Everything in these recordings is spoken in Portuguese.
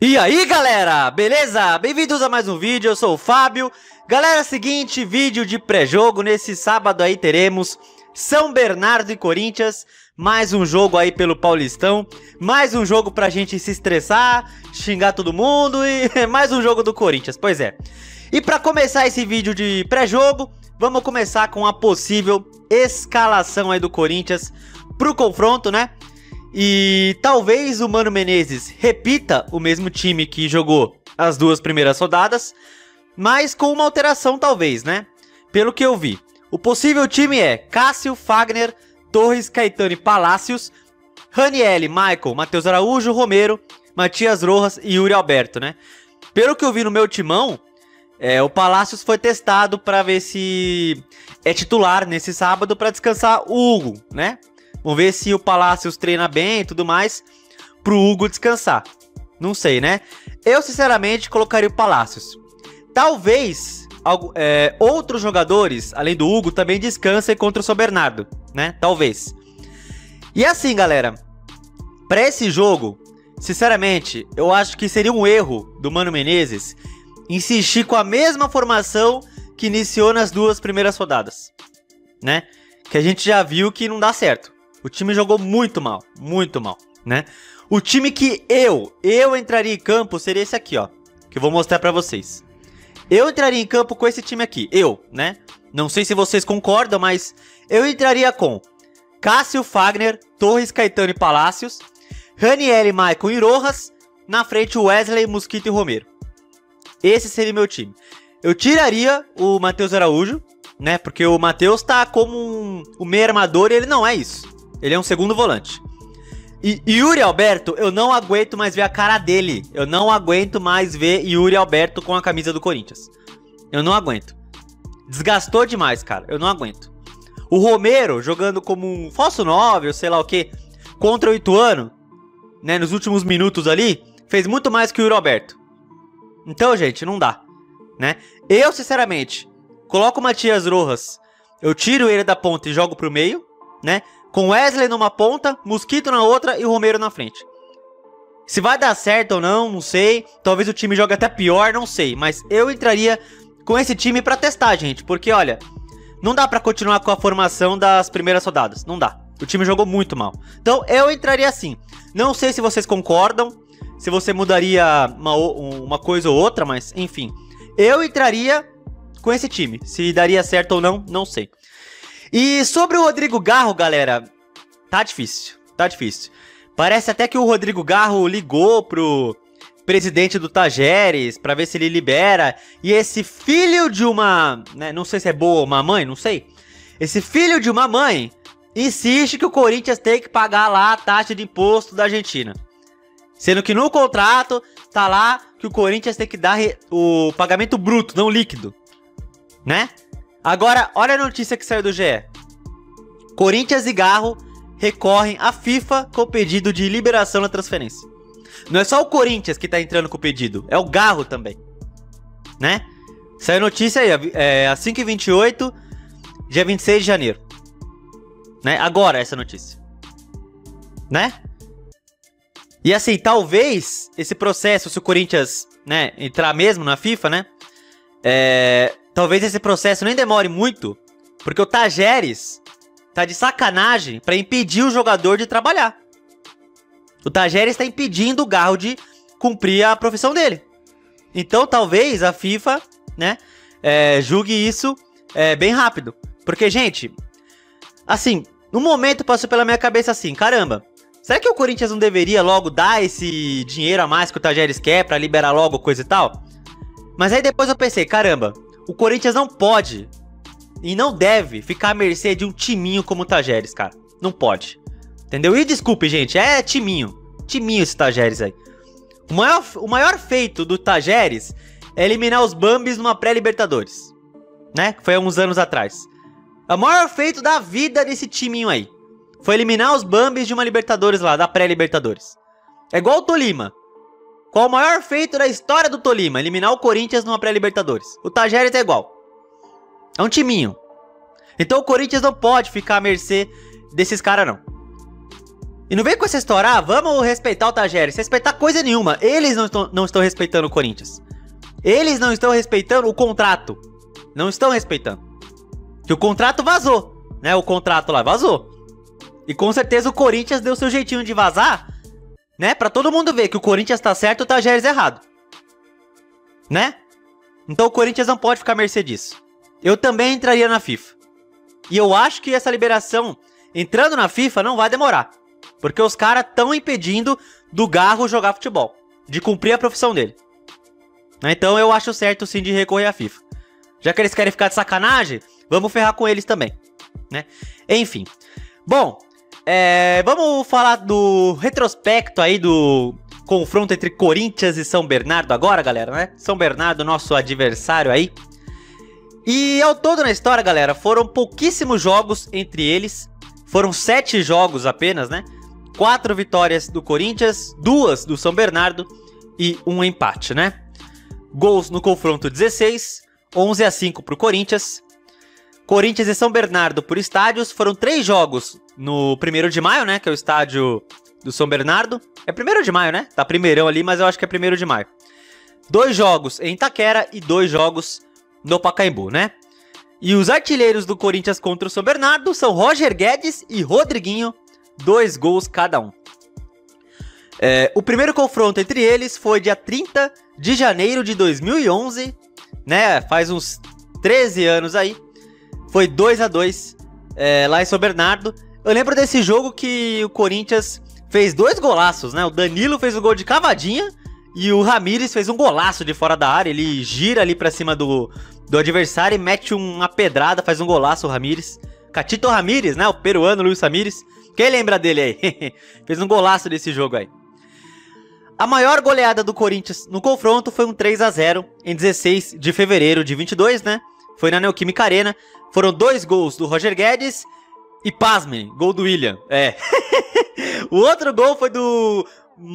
E aí galera, beleza? Bem-vindos a mais um vídeo, eu sou o Fábio. Galera, seguinte, vídeo de pré-jogo. Nesse sábado aí teremos São Bernardo e Corinthians. Mais um jogo aí pelo Paulistão. Mais um jogo pra gente se estressar, xingar todo mundo e mais um jogo do Corinthians, pois é. E pra começar esse vídeo de pré-jogo, vamos começar com a possível escalação aí do Corinthians pro confronto, né? E talvez o Mano Menezes repita o mesmo time que jogou as duas primeiras rodadas, mas com uma alteração talvez, né? Pelo que eu vi. O possível time é Cássio, Fagner, Torres, Caetano e Palácios, Ranieri, Michael, Matheus Araújo, Romero, Matias Rojas e Yuri Alberto, né? Pelo que eu vi no meu timão, o Palácios foi testado para ver se é titular nesse sábado para descansar o Hugo, né? Vamos ver se o Palácios treina bem e tudo mais pro Hugo descansar. Não sei, né? Eu, sinceramente, colocaria o Palácios. Talvez outros jogadores, além do Hugo, também descansem contra o São Bernardo, né? Talvez. E assim, galera, para esse jogo, sinceramente, eu acho que seria um erro do Mano Menezes insistir com a mesma formação que iniciou nas duas primeiras rodadas, né? Que a gente já viu que não dá certo. O time jogou muito mal, né? O time que eu entraria em campo seria esse aqui, ó, que eu vou mostrar pra vocês. Eu entraria em campo com esse time aqui, né? Não sei se vocês concordam, mas eu entraria com Cássio, Fagner, Torres, Caetano e Palácios, Ranieri, Michael e Rojas, na frente Wesley, Mosquito e Romero. Esse seria meu time. Eu tiraria o Matheus Araújo, né? Porque o Matheus tá como um meio armador e ele não é isso. Ele é um segundo volante. E Yuri Alberto, eu não aguento mais ver a cara dele. Eu não aguento mais ver Yuri Alberto com a camisa do Corinthians. Eu não aguento. Desgastou demais, cara. Eu não aguento. O Romero, jogando como um falso 9, ou sei lá o que, contra o Ituano, né, nos últimos minutos ali, fez muito mais que o Yuri Alberto. Então, gente, não dá, né? Eu, sinceramente, coloco o Matias Rojas, eu tiro ele da ponta e jogo pro meio, né? Com Wesley numa ponta, Mosquito na outra e o Romero na frente. Se vai dar certo ou não, não sei. Talvez o time jogue até pior, não sei. Mas eu entraria com esse time pra testar, gente. Porque, olha, não dá pra continuar com a formação das primeiras rodadas. Não dá. O time jogou muito mal. Então, eu entraria assim. Não sei se vocês concordam. Se você mudaria uma coisa ou outra, mas, enfim. Eu entraria com esse time. Se daria certo ou não, não sei. E sobre o Rodrigo Garro, galera, tá difícil, Parece até que o Rodrigo Garro ligou pro presidente do Tajeres pra ver se ele libera. E esse filho de uma, né, não sei se é boa ou uma mãe, não sei. Esse filho de uma mãe insiste que o Corinthians tem que pagar lá a taxa de imposto da Argentina. Sendo que no contrato tá lá que o Corinthians tem que dar o pagamento bruto, não líquido, né? Agora, olha a notícia que saiu do GE. Corinthians e Garro recorrem à FIFA com pedido de liberação da transferência. Não é só o Corinthians que tá entrando com o pedido, é o Garro também, né? Saiu notícia aí, às 5h28, dia 26 de janeiro. Né? Agora essa notícia. Né? E assim, talvez esse processo, se o Corinthians, né, entrar mesmo na FIFA, né? Talvez esse processo nem demore muito, porque o Tajeres tá de sacanagem pra impedir o jogador de trabalhar. O Tajeres tá impedindo o Garro de cumprir a profissão dele. Então talvez a FIFA, né, julgue isso bem rápido. Porque, gente, assim, no momento passou pela minha cabeça assim, caramba, será que o Corinthians não deveria logo dar esse dinheiro a mais que o Tajeres quer pra liberar logo coisa e tal? Mas aí depois eu pensei, caramba, o Corinthians não pode e não deve ficar à mercê de um timinho como o Tajeres, cara. Não pode. Entendeu? E desculpe, gente, é timinho. Timinho esse Tajeres aí. O maior feito do Tajeres é eliminar os Bambis numa pré-Libertadores, né? Que foi há uns anos atrás. O maior feito da vida desse timinho aí foi eliminar os Bambis de uma Libertadores lá, da pré-Libertadores. É igual o Tolima. Qual o maior feito da história do Tolima? Eliminar o Corinthians numa pré-Libertadores. O Tajeres é igual. É um timinho. Então o Corinthians não pode ficar à mercê desses caras, não. E não vem com essa história, ah, vamos respeitar o Tajeres. Respeitar coisa nenhuma. Eles não estão respeitando o Corinthians. Eles não estão respeitando o contrato. Não estão respeitando. Que o contrato vazou, né? O contrato lá vazou. E com certeza o Corinthians deu seu jeitinho de vazar, né? Pra todo mundo ver que o Corinthians tá certo e o Tajeres errado. Né? Então o Corinthians não pode ficar à mercê disso. Eu também entraria na FIFA. E eu acho que essa liberação, entrando na FIFA, não vai demorar. Porque os caras estão impedindo do Garro jogar futebol. De cumprir a profissão dele. Então eu acho certo sim de recorrer à FIFA. Já que eles querem ficar de sacanagem, vamos ferrar com eles também. Né? Enfim. Bom, vamos falar do retrospecto aí do confronto entre Corinthians e São Bernardo agora, galera, né? São Bernardo, nosso adversário aí. E ao todo na história, galera, foram pouquíssimos jogos entre eles. Foram 7 jogos apenas, né? 4 vitórias do Corinthians, 2 do São Bernardo e 1 empate, né? Gols no confronto 16, 11-5 pro Corinthians. Corinthians e São Bernardo por estádios, foram 3 jogos no 1º de maio, né? Que é o estádio do São Bernardo. É 1º de maio, né? Tá primeirão ali, mas eu acho que é 1º de maio. 2 jogos em Itaquera e 2 jogos no Pacaembu, né? E os artilheiros do Corinthians contra o São Bernardo são Roger Guedes e Rodriguinho, 2 gols cada um. O primeiro confronto entre eles foi dia 30 de janeiro de 2011, né? Faz uns 13 anos aí. Foi 2-2 lá em São Bernardo. Eu lembro desse jogo que o Corinthians fez 2 golaços, né? O Danilo fez o gol de cavadinha e o Ramires fez um golaço de fora da área. Ele gira ali pra cima do adversário e mete uma pedrada, faz um golaço o Ramires. Catito Ramires, né? O peruano Luiz Ramires. Quem lembra dele aí? Fez um golaço desse jogo aí. A maior goleada do Corinthians no confronto foi um 3-0 em 16 de fevereiro de 22, né? Foi na Neoquímica Arena. Foram 2 gols do Roger Guedes e, pasmem, gol do William. O outro gol foi do...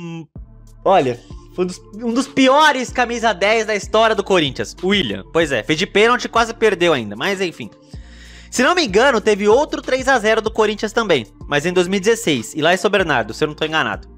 olha, foi um dos piores camisa 10 da história do Corinthians. O William, pois é, fez de pênalti e quase perdeu ainda, mas enfim. Se não me engano, teve outro 3-0 do Corinthians também, mas em 2016, e lá em São Bernardo, se eu não tô enganado.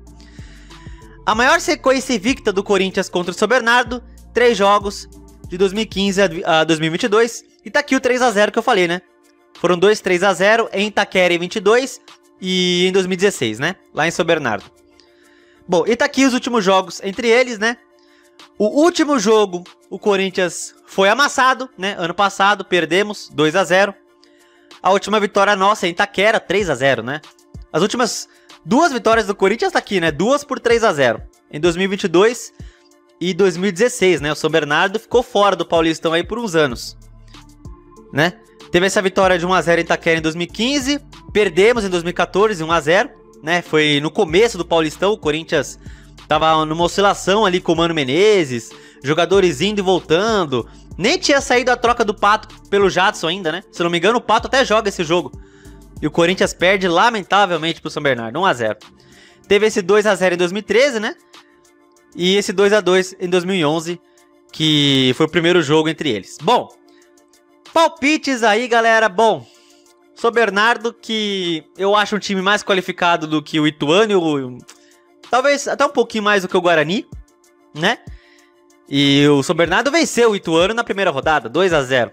A maior sequência invicta do Corinthians contra o São Bernardo, 3 jogos, de 2015 a 2022, e tá aqui o 3-0 que eu falei, né? Foram 2 3-0 em Itaquera em 22 e em 2016, né? Lá em São Bernardo. Bom, e tá aqui os últimos jogos entre eles, né? O último jogo, o Corinthians foi amassado, né? Ano passado, perdemos 2-0. A última vitória nossa em Itaquera, 3-0, né? As últimas 2 vitórias do Corinthians tá aqui, né? 2 por 3-0. Em 2022 e 2016, né? O São Bernardo ficou fora do Paulistão aí por uns anos, né? Teve essa vitória de 1-0 em Itaquera em 2015. Perdemos em 2014, 1-0, né? Foi no começo do Paulistão, o Corinthians tava numa oscilação ali com o Mano Menezes, jogadores indo e voltando. Nem tinha saído a troca do Pato pelo Jadson ainda, né? Se não me engano, o Pato até joga esse jogo. E o Corinthians perde lamentavelmente pro São Bernardo, 1-0. Teve esse 2-0 em 2013, né? E esse 2-2 em 2011, que foi o primeiro jogo entre eles. Bom, palpites aí, galera. Bom, São Bernardo, que eu acho um time mais qualificado do que o Ituano, talvez até um pouquinho mais do que o Guarani, né? E o São Bernardo venceu o Ituano na primeira rodada, 2-0.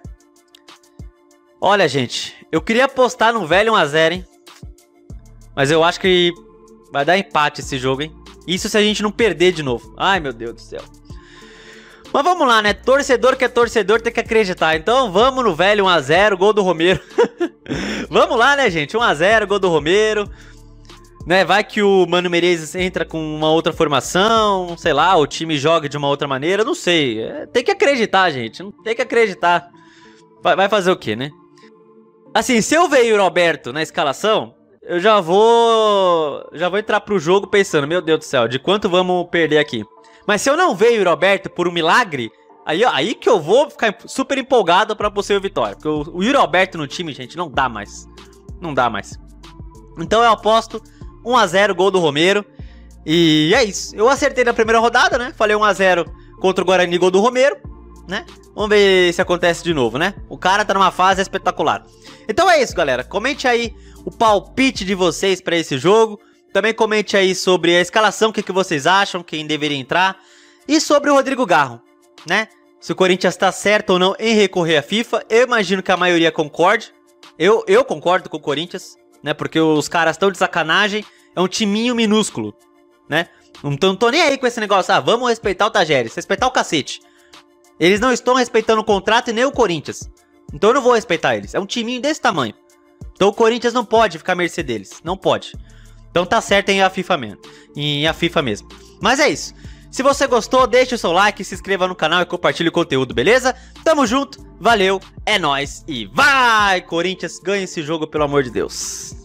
Olha, gente, eu queria apostar num velho 1-0, hein? Mas eu acho que vai dar empate esse jogo, hein? Isso se a gente não perder de novo. Ai, meu Deus do céu. Mas vamos lá, né? Torcedor que é torcedor tem que acreditar. Então vamos no velho 1-0, gol do Romero. Vamos lá, né, gente? 1-0, gol do Romero. Né? Vai que o Mano Menezes entra com uma outra formação. Sei lá, o time joga de uma outra maneira. Não sei. Tem que acreditar, gente. Tem que acreditar. Vai fazer o quê, né? Assim, se eu ver o Roberto na escalação, eu já vou entrar pro jogo pensando, meu Deus do céu, de quanto vamos perder aqui? Mas se eu não ver o Roberto por um milagre, aí que eu vou ficar super empolgado pra possível vitória. Porque o Yuri Alberto no time, gente, não dá mais. Não dá mais. Então eu aposto 1-0, gol do Romero. E é isso. Eu acertei na primeira rodada, né? Falei 1-0 contra o Guarani, gol do Romero, né? Vamos ver se acontece de novo, né? O cara tá numa fase espetacular. Então é isso, galera. Comente aí o palpite de vocês pra esse jogo. Também comente aí sobre a escalação, o que vocês acham, quem deveria entrar. E sobre o Rodrigo Garro, né? Se o Corinthians está certo ou não em recorrer à FIFA. Eu imagino que a maioria concorde. Eu concordo com o Corinthians, né? Porque os caras estão de sacanagem. É um timinho minúsculo, né? Então não tô nem aí com esse negócio. Ah, vamos respeitar o Tajeres. Respeitar o cacete. Eles não estão respeitando o contrato e nem o Corinthians. Então eu não vou respeitar eles. É um timinho desse tamanho. Então o Corinthians não pode ficar à mercê deles. Não pode. Então tá certo em a FIFA mesmo. Mas é isso. Se você gostou, deixa o seu like, se inscreva no canal e compartilhe o conteúdo, beleza? Tamo junto, valeu, é nóis e vai! Corinthians, ganha esse jogo, pelo amor de Deus.